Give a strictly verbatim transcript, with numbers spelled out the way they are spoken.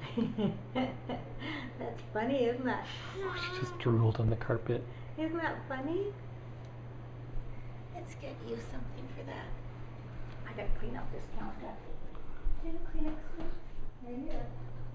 That's funny, isn't it? Oh, she just drooled on the carpet. Isn't that funny? Let's get you something for that. I gotta clean up this counter. Do you have a Kleenex, please? Right here.